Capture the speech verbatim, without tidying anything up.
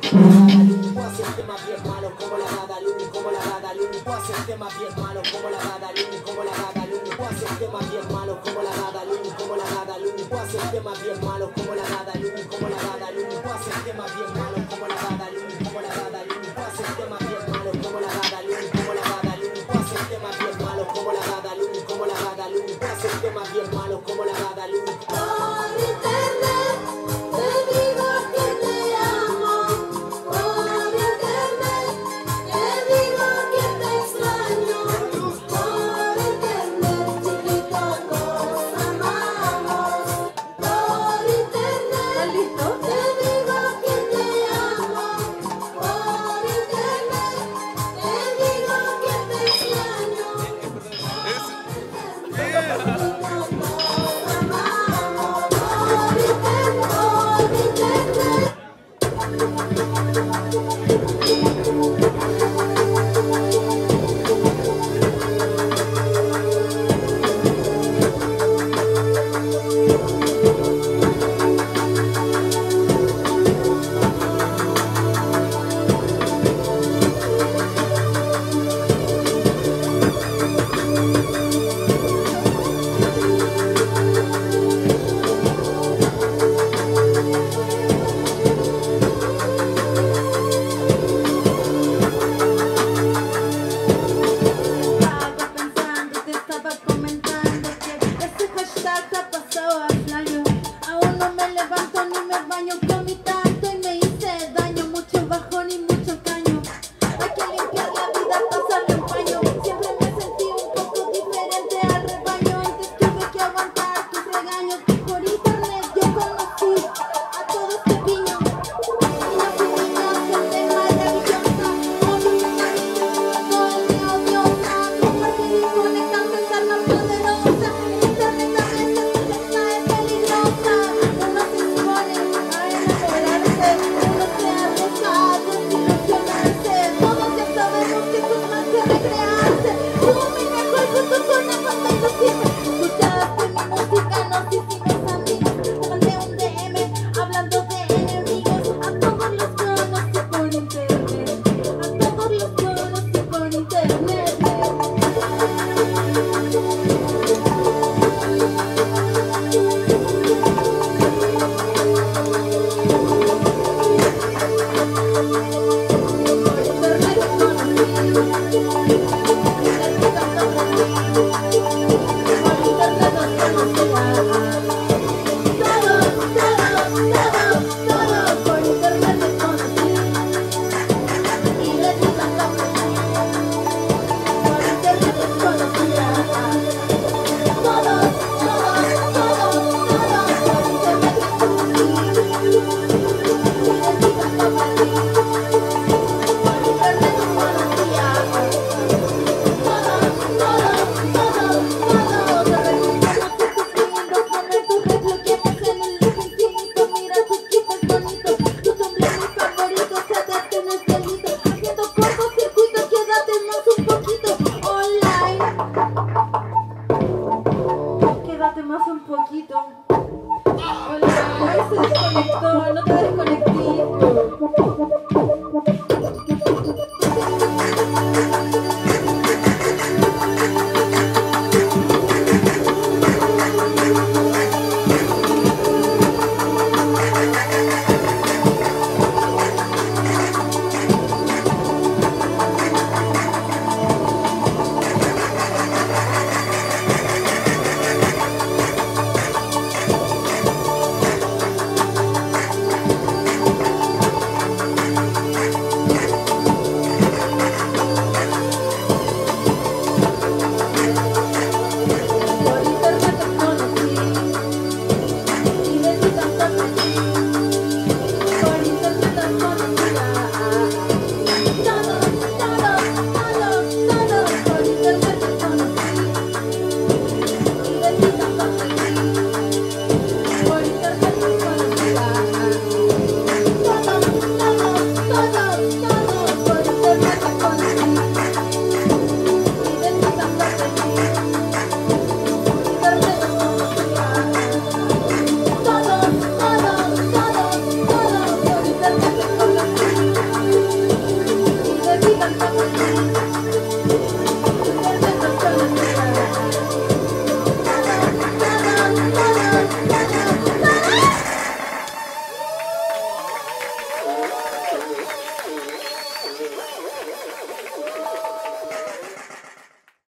como la Badalú. Puedo hacer temas bien malos como la Badalú, como la Badalú. Puedo hacer temas bien malos como la Badalú, como la Badalú. Puedo hacer temas bien malos como la Badalú, como la Badalú. Puedo hacer temas bien malos como la Badalú, como la Badalú. Puedo hacer temas bien malos como la Badalú, como la Badalú. Puedo hacer temas bien malos como la Badalú, como la Badalú. Puedo hacer temas bien malos como la Badalú, como la Badalú. Puedo hacer temas bien malos como la Badalú. Por internet te digo que te amo. Por internet te digo que te extraño. Por internet, chiquito, nos amamos. Por internet te digo que te amo. Por internet te digo que te extraño. Quédate más un poquito. Hola, se desconectó, no te